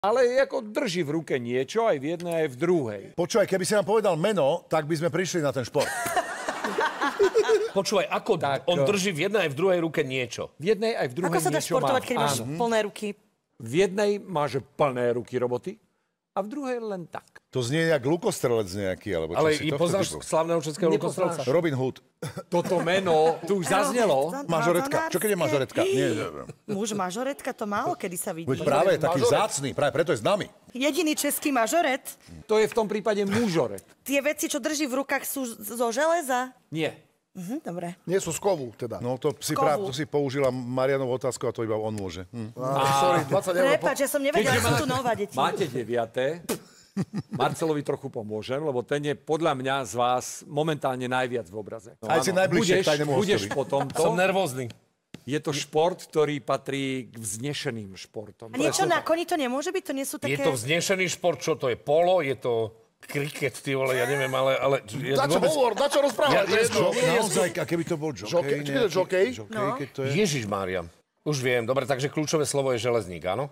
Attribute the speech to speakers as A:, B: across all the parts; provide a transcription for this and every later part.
A: Ale ako drží v ruke niečo aj v jednej, aj v druhej.
B: Počúvaj, keby si nám povedal meno, tak by sme prišli na ten šport.
C: Počúvaj, ako tak, on drží v jednej aj v druhej ruke niečo.
A: V jednej aj v druhej
D: Ako sa dá
A: niečo
D: športovať,
A: má.
D: keď máš plné ruky?
A: V jednej máš plné ruky roboty a v druhej len tak.
B: To znie jak lukostrelec nejaký, alebo čo
C: Ale
B: si
C: i
B: tohto
C: poznáš
B: typu?
C: slávneho českého lukostrelca?
B: Robin Hood.
A: Toto meno tu už zaznelo.
B: Mažoretka. Čo keď je mažoretka? Nie, neviem.
D: Muž mažoretka, to málo kedy sa vidí.
B: Veď práve taký vzácny, práve preto je s nami.
D: Jediný český mažoret.
A: To je v tom prípade mužoret.
D: Tie veci, čo drží v rukách, sú zo železa?
A: Nie.
D: Dobre.
E: Nie sú z kovu, teda.
B: No to si použila Marianovú otázku a to iba on môže.
E: Sorry, 20 eur.
D: Prepáč, ja som nevedela, že sú tu nová, deti.
A: Máte 9. Marcelovi trochu pomôžem, lebo ten je podľa mňa z vás momentálne najviac v obraze.
B: Aj si najbližšie k tajnému
A: Budeš
B: hostovi.
A: po tomto.
C: Som nervózny.
A: Je to šport, ktorý patrí k vznešeným športom.
D: A niečo na koni to nemôže byť? To nie sú také...
C: Je to vznešený šport, čo to je? Polo? Je to kriket, ty vole, ja neviem, ale...
E: Na čo rozprávať?
B: Naozaj, a keby to bol
E: Žokej?
B: žokej?
E: Žokej?
B: Keď to je...
C: Ježišmária. Už viem, dobre, takže kľúčové slovo je železník, áno?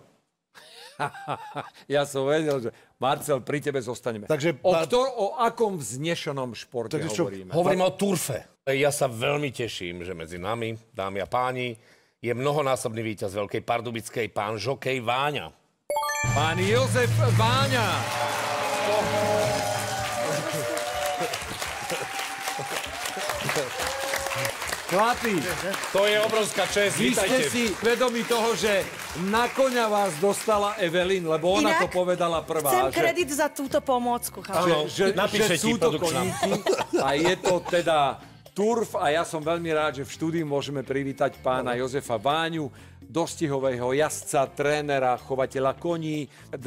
A: Ja som vedel, že Marcel, pri tebe zostaneme.
B: Takže-
A: O akom vznešenom športe
B: Takže čo?
A: hovoríme?
C: Hovoríme o turfe. Ja sa veľmi teším, že medzi nami, dámy a páni, je mnohonásobný víťaz Veľkej Pardubickej, pán žokej Váňa.
A: Pán Jozef Váňa. Chlapi,
C: To je obrovská čest,
A: vy ste
C: vítajte.
A: si vedomi toho, že na koňa vás dostala Evelyn, lebo ona
D: Inak
A: to povedala prvá.
D: Chcem
A: že-
D: kredit za túto pomôcku.
C: Áno.
A: že
C: Napíše
A: sú
C: ti
A: to
C: produkčná.
A: koníky a je to teda turf a ja som veľmi rád, že v štúdiu môžeme privítať pána Jozefa Váňu, dostihového jazdca, trénera, chovateľa koní.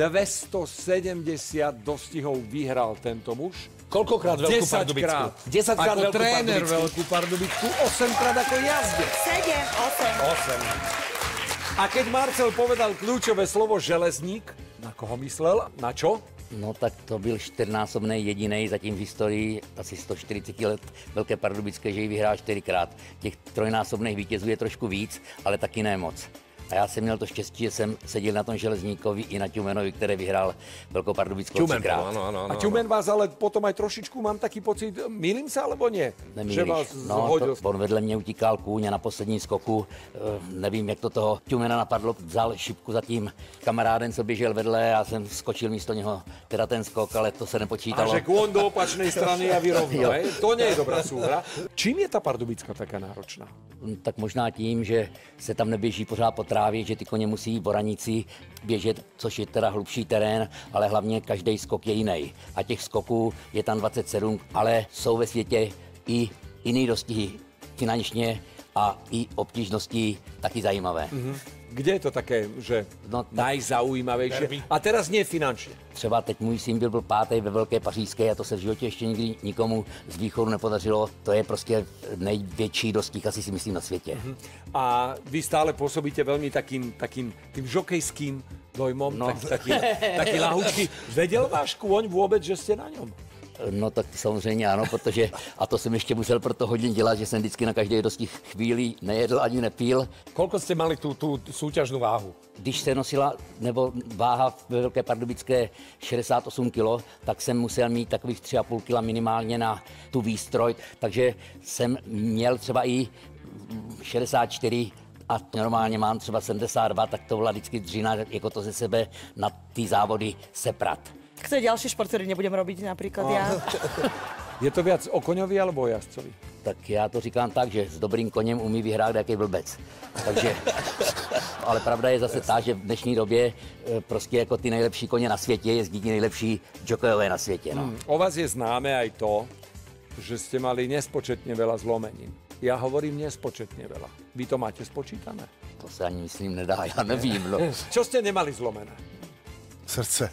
A: 270 dostihov vyhral tento muž.
C: Koľkokrát Veľkú
A: 10
C: Pardubickú?
A: krát
C: 10 krát
A: ako
C: Veľkú
A: tréner
C: Pardubickú.
A: Veľkú Pardubickú, 8 krát ako jazdec.
D: 7, 8.
A: A keď Marcel povedal kľúčové slovo železník, na koho myslel? Na čo?
F: No tak to byl 4násobný jediný zatím v historii asi 140 let Velké Pardubické, že ji vyhrál 4krát. Těch trojnásobných vítězů je trošku víc, ale taky ne moc. A já jsem měl to štěstí, že jsem seděl na tom Železníkovi i na Ťumenovi, který vyhrál Velkou Pardubickou
C: Ťumen,
F: 3krát.
C: áno.
A: A Ťumen vás ale potom aj trošičku, mám taký pocit, mýlim sa alebo nie?
F: Nemýlíš.
A: Že vás
F: No,
A: zhodil.
F: on vedle mě utíkal kůň a na posledním skoku, nevím, jak to toho Ťumena napadlo, vzal šipku za tím kamarádem, co běžel vedle, já jsem skočil místo něho, teda ten skok, ale to se
A: A
F: nepočítalo.
A: že kôň do opačnej strany a vyrovnal,
F: Jo.
A: hej? To nie je dobrá súhra. Čím je tá Pardubická taká náročná?
F: Tak možná tím, že se tam neběží pořád po trávě, že ty koně musí v oranici běžet, což je teda hlubší terén, ale hlavně každý skok je jiný. A těch skoků je tam 27, ale jsou ve světě i jiný dostihy finančně a i obtížnosti taky zajímavé.
A: Kde je to také, že
F: No, tak-
A: najzaujímavejšie? A teraz nie finančne.
F: Třeba teď můj syn byl pátý ve Velké Pařížské a to se v životě ještě nikdy nikomu z východu nepodařilo. To je prostě největší dostih, asi si myslím, na světě.
A: A vy stále pôsobíte veľmi takým tým žokejským dojmom,
F: No.
A: taký lahúčky. Vedel váš kôň vôbec, že ste na ňom?
F: No tak samozřejmě ano, protože, a to jsem ještě musel proto hodně dělat, že jsem vždycky na každé dostih chvíli nejedl ani nepil.
C: Koľko ste mali tú súťažnú váhu?
F: Když se nosila, nebo váha ve Velké Pardubické 68 kg, tak jsem musel mít takových 3,5 kg minimálně na tu výstroj, takže jsem měl třeba i 64 a normálně mám třeba 72, tak to byla vždycky dřina, jako to ze sebe na ty závody seprat.
D: Kto je ďalší šport, ktorý nebudem robiť, napríklad ja?
A: Je to viac o koňovi alebo o jazdcovi?
F: Tak já to říkám tak, že s dobrým koněm umí vyhrát jaký blbec. Takže, ale pravda je zase ta, že v dnešní době prostě jako ty nejlepší koně na světě jezdí ti nejlepší jokejové na světě. No.
A: O vás je známe aj to, že ste mali nespočetne veľa zlomenín. Ja hovorím nespočetne veľa. Vy to máte spočítané?
F: To se ani myslím nedá, já nevím. No.
A: Čo ste nemali zlomené?
B: Srdce.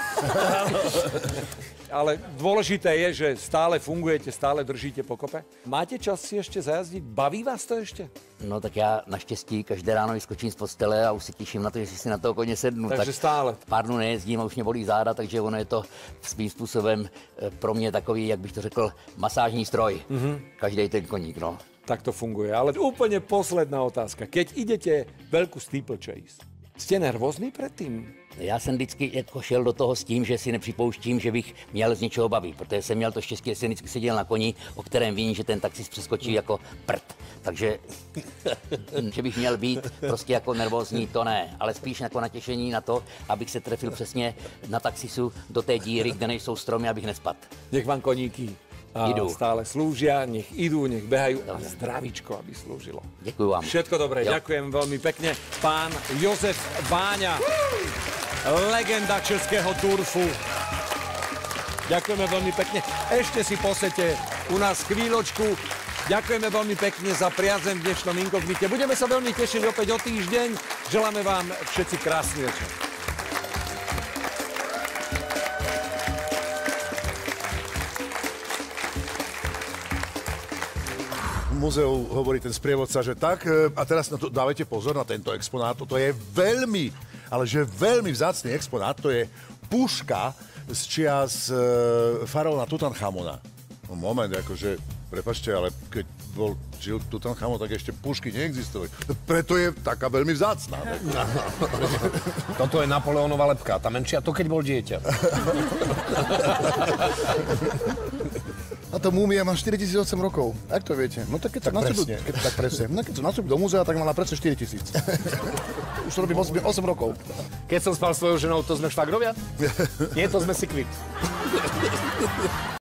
A: Ale dôležité je, že stále fungujete, stále držíte pokope. Máte čas si ešte zajazdiť? Baví vás to ešte?
F: No tak já naštěstí každé ráno vyskočím z postele a už se těším na to, že si na toho koně sednu.
A: Takže stále.
F: Pár dnů nejezdím a už mě bolí záda, takže ono je to svým způsobem pro mě takový, jak bych to řekl, masážní stroj. Každý ten koník, no.
A: Tak to funguje. Ale úplne posledná otázka. Keď idete veľkú steeplechase, Ste nervózní predtým?
F: Já jsem vždycky jako šel do toho s tím, že si nepřipouštím, že bych měl z něčeho bavit, protože jsem měl to štěstí, že jsem vždycky seděl na koni, o kterém vím, že ten taxist přeskočí jako prd. Takže, že bych měl být prostě jako nervózní, to ne, ale spíš jako natěšení na to, abych se trefil přesně na taxisu do té díry, kde nejsou stromy, abych nespadl.
A: Nech vám koníky
F: Idú.
A: stále slúžia, nech idú, nech behajú a zdravíčko, aby slúžilo.
F: Děkuji vám.
A: Všetko dobré,
F: Jo.
A: ďakujem veľmi pekne. Pán Jozef Váňa, legenda českého turfu. Ďakujeme veľmi pekne. Ešte si posete u nás chvíľočku. Ďakujeme veľmi pekne za priazeň v dnešnom Inkognite. Budeme sa veľmi tešiť opäť o týždeň. Želáme vám všetci krásny večer.
B: Múzeu hovorí ten sprievodca, že tak, a teraz na to dávajte pozor na tento exponát, to je veľmi, ale že veľmi vzácny exponát, to je puška z čias faraóna Tutanchamona. No moment, akože, prepáčte, ale keď žil Tutanchamon, tak ešte pušky neexistovali. Preto je taká veľmi vzácna.
C: Toto je Napoleónova lebka, tá menšia, to keď bol dieťa.
E: A tá múmia má 4008 rokov. Jak to viete? No tak keď tak presne. No keď som nastúpil do múzea, tak mala presne 4000. Už to robím 8 rokov.
C: Keď som spal s svojou ženou, to sme švagrovia? Nie, to sme si kvit.